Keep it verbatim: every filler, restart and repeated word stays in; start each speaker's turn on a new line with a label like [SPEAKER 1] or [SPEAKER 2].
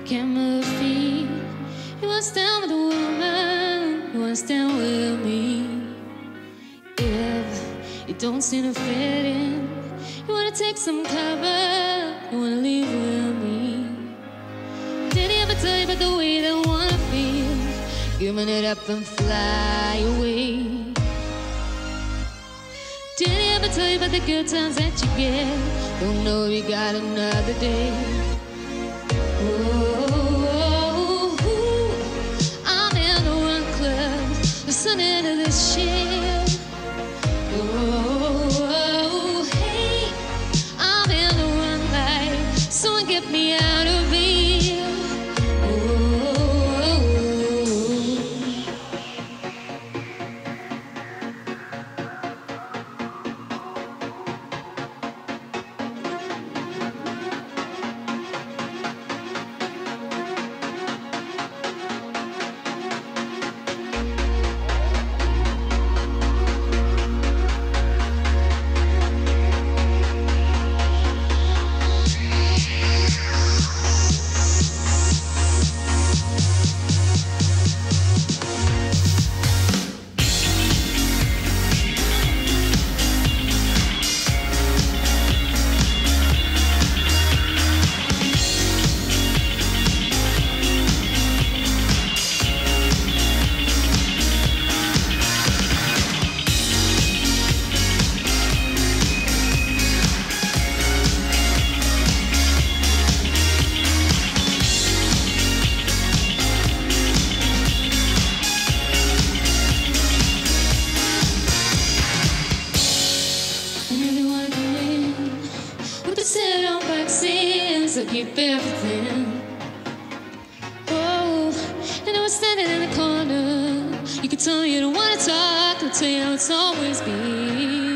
[SPEAKER 1] can't move feet. You wanna stand with a woman, you wanna stand with me. If you don't seem to fit in, you wanna take some cover, you wanna leave with me. Did he ever tell you about the way they wanna feel, giving it up and fly away? Did he ever tell you about the good times that you get? Don't know if you got another day. Oh, oh, oh, I'm in the one club, listening to this shit. Oh, oh, hey, I'm in the one life, someone get me out of here. Oh, so keep everything. Oh, and I was standing in the corner. You could tell me you don't want to talk, I'll tell you how it's always been.